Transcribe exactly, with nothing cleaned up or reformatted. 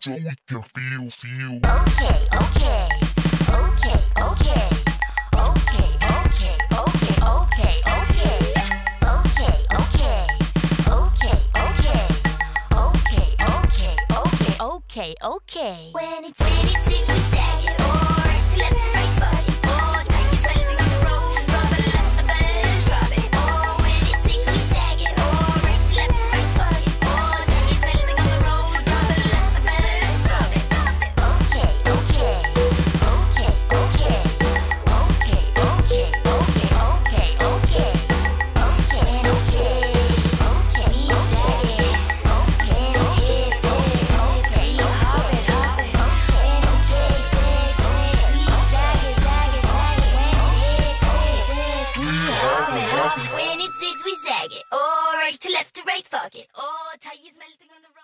so we can feel, feel. Okay, okay, okay, okay, okay, okay, okay, okay, okay, okay, okay, okay, okay, okay, okay, okay, okay, okay. When it's eighty-six, we sag it, or it's left to right, fuck it, or time is melting on the road, rub it, left the bus, rub it. Oh, when it's six, we sag it, or it's left to right, fuck it, or time is melting on the road, rub it, left the bus, rub it. Okay, okay, okay, okay, okay, okay, okay, okay, okay, okay. When it's six, Okay, we sag it. okay, When it hips, hips, hips, we hop it, hop it. When it's six, six, six, we sag it, sag it, sag it. When it hips, hips, hips, we hop it, hop it. When it's six, we sag it. Or right to left to right, fuck it. Or tie is melting on the